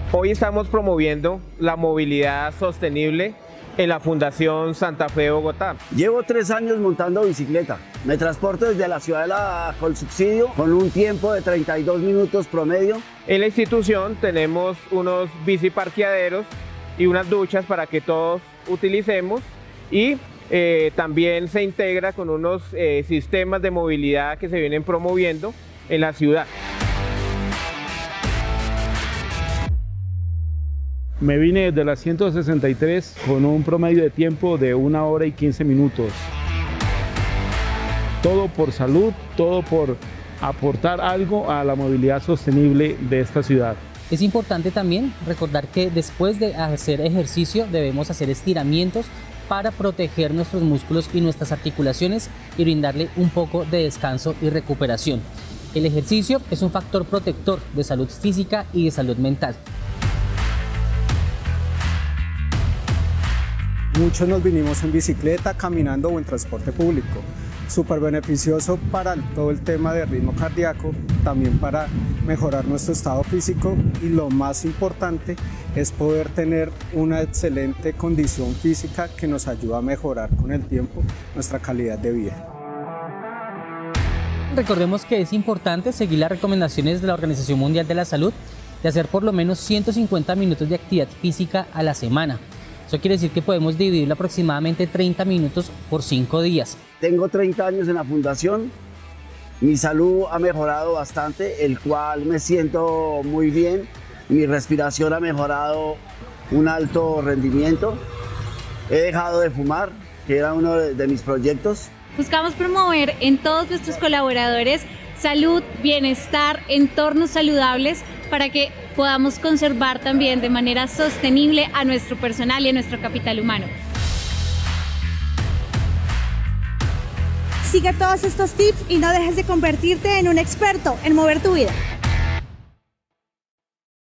Hoy estamos promoviendo la movilidad sostenible en la Fundación Santa Fe de Bogotá. Llevo 3 años montando bicicleta. Me transporto desde la ciudad de La Colsubsidio con un tiempo de 32 minutos promedio. En la institución tenemos unos biciparqueaderos y unas duchas para que todos utilicemos y también se integra con unos sistemas de movilidad que se vienen promoviendo en la ciudad. Me vine desde la 163 con un promedio de tiempo de 1 hora y 15 minutos. Todo por salud, todo por aportar algo a la movilidad sostenible de esta ciudad. Es importante también recordar que después de hacer ejercicio debemos hacer estiramientos para proteger nuestros músculos y nuestras articulaciones y brindarle un poco de descanso y recuperación. El ejercicio es un factor protector de salud física y de salud mental. Muchos nos vinimos en bicicleta, caminando o en transporte público. Súper beneficioso para todo el tema de ritmo cardíaco, también para mejorar nuestro estado físico y lo más importante es poder tener una excelente condición física que nos ayuda a mejorar con el tiempo nuestra calidad de vida. Recordemos que es importante seguir las recomendaciones de la Organización Mundial de la Salud de hacer por lo menos 150 minutos de actividad física a la semana. Eso quiere decir que podemos dividirlo aproximadamente 30 minutos por 5 días. Tengo 30 años en la fundación, mi salud ha mejorado bastante, el cual me siento muy bien, mi respiración ha mejorado un alto rendimiento, he dejado de fumar, que era uno de mis proyectos. Buscamos promover en todos nuestros colaboradores salud, bienestar, entornos saludables para que podamos conservar también de manera sostenible a nuestro personal y a nuestro capital humano. Sigue todos estos tips y no dejes de convertirte en un experto en mover tu vida.